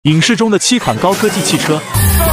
影视中的7款高科技汽车。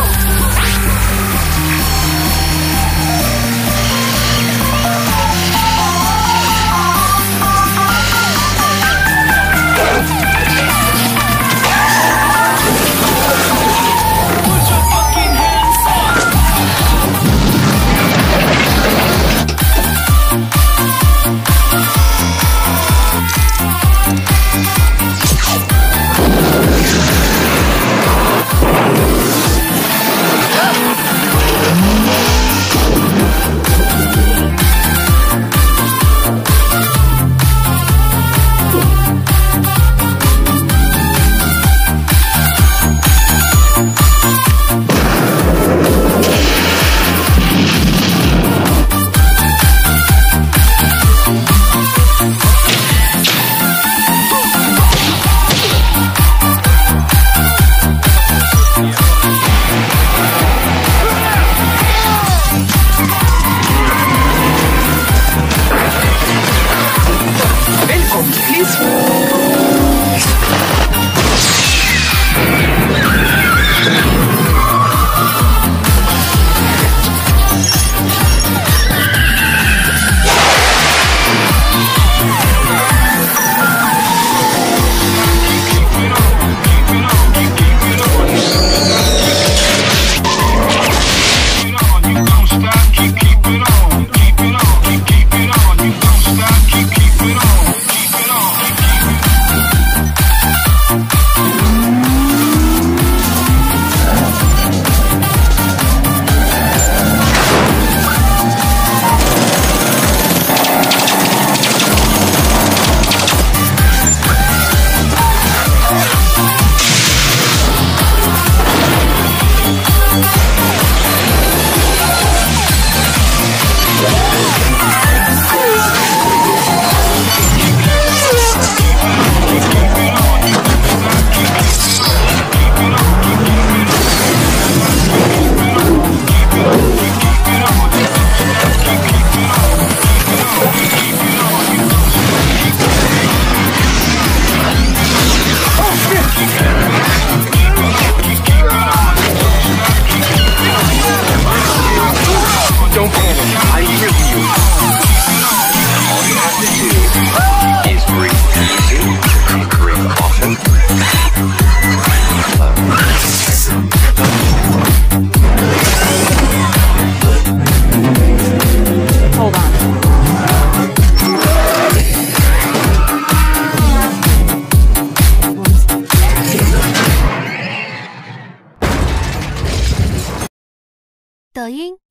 Don't panic, I'm here for you. All you have to do is breathe easy, drink often. Hold on. 抖音。